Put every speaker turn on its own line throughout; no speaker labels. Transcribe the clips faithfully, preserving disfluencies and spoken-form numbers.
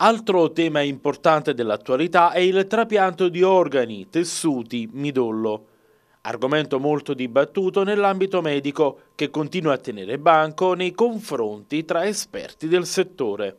Altro tema importante dell'attualità è il trapianto di organi, tessuti, midollo. Argomento molto dibattuto nell'ambito medico che continua a tenere banco nei confronti tra esperti del settore.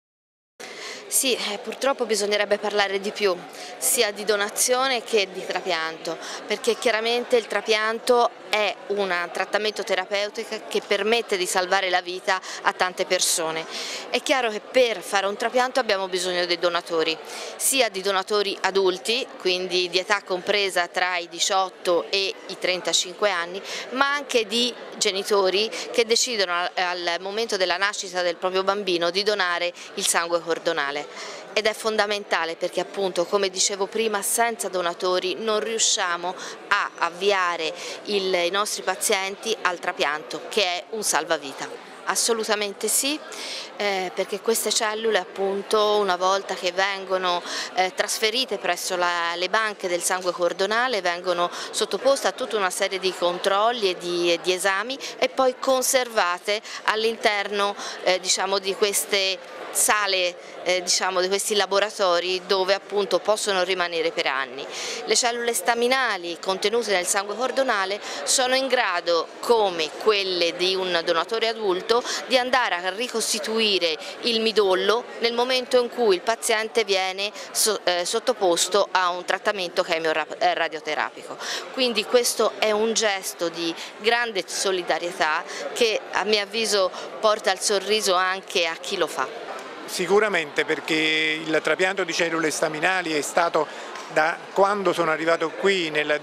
Sì, eh, purtroppo bisognerebbe parlare di più, sia di donazione che di trapianto, perché chiaramente il trapianto è un trattamento terapeutico che permette di salvare la vita a tante persone. È chiaro che per fare un trapianto abbiamo bisogno dei donatori, sia di donatori adulti, quindi di età compresa tra i diciotto e i trentacinque anni, ma anche di genitori che decidono al momento della nascita del proprio bambino di donare il sangue cordonale. Ed è fondamentale perché appunto, come dicevo prima, senza donatori non riusciamo a avviare il, i nostri pazienti al trapianto, che è un salvavita. Assolutamente sì, eh, perché queste cellule appunto una volta che vengono eh, trasferite presso la, le banche del sangue cordonale vengono sottoposte a tutta una serie di controlli e di, e di esami e poi conservate all'interno eh, diciamo, di queste sale, eh, diciamo, di questi laboratori dove appunto possono rimanere per anni. Le cellule staminali contenute nel sangue cordonale sono in grado, come quelle di un donatore adulto, di andare a ricostituire il midollo nel momento in cui il paziente viene so, eh, sottoposto a un trattamento chemio-radioterapico. Quindi questo è un gesto di grande solidarietà che a mio avviso porta il sorriso anche a chi lo fa.
Sicuramente, perché il trapianto di cellule staminali è stato, da quando sono arrivato qui nel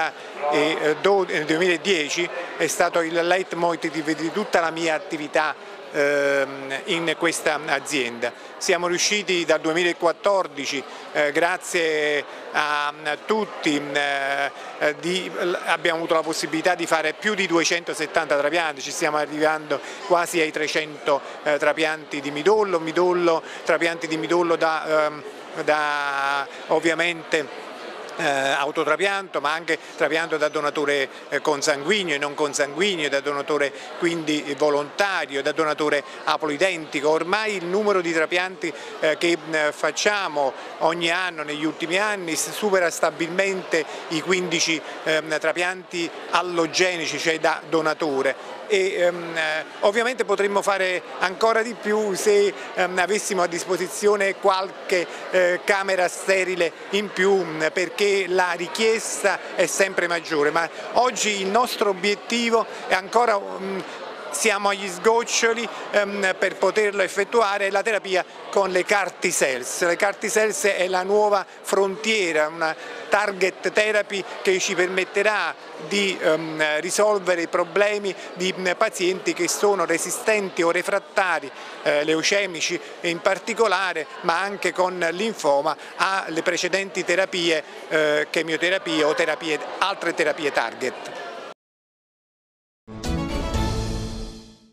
duemiladieci, è stato il leitmotiv di tutta la mia attività in questa azienda. Siamo riusciti dal duemilaquattordici, eh, grazie a tutti, eh, di, abbiamo avuto la possibilità di fare più di duecentosettanta trapianti, ci stiamo arrivando quasi ai trecento eh, trapianti di midollo, midollo, trapianti di midollo da, eh, da ovviamente Eh, autotrapianto, ma anche trapianto da donatore eh, consanguigno e non consanguigno, da donatore quindi volontario, da donatore apolidentico. Ormai il numero di trapianti eh, che eh, facciamo ogni anno negli ultimi anni supera stabilmente i quindici eh, trapianti allogenici, cioè da donatore. E ehm, ovviamente potremmo fare ancora di più se ehm, avessimo a disposizione qualche eh, camera sterile in più, perché la richiesta è sempre maggiore, ma oggi il nostro obiettivo è ancora um, siamo agli sgoccioli ehm, per poterlo effettuare la terapia con le CAR T-cells. Le CAR T-cells è la nuova frontiera, una target therapy che ci permetterà di ehm, risolvere i problemi di mh, pazienti che sono resistenti o refrattari, eh, leucemici in particolare, ma anche con linfoma, alle precedenti terapie, eh, chemioterapie o terapie, altre terapie target.